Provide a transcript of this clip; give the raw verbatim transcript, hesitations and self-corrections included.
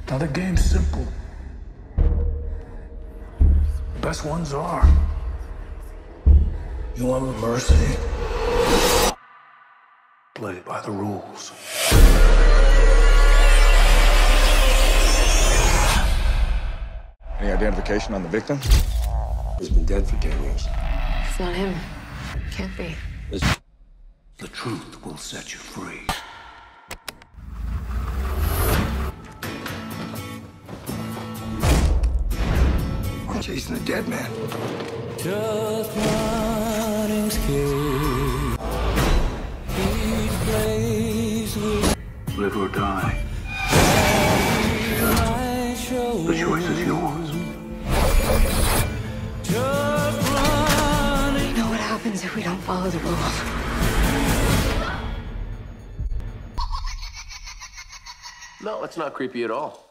Now the game's simple. Best ones are. You want mercy? Play by the rules. Any identification on the victim? He's been dead for ten years. It's not him. Can't be. The truth will set you free. I'm chasing a dead man. Just running scared. Each place we Live or die. The choice is yours. just running. You know what happens if we don't follow the rules? No, it's not creepy at all.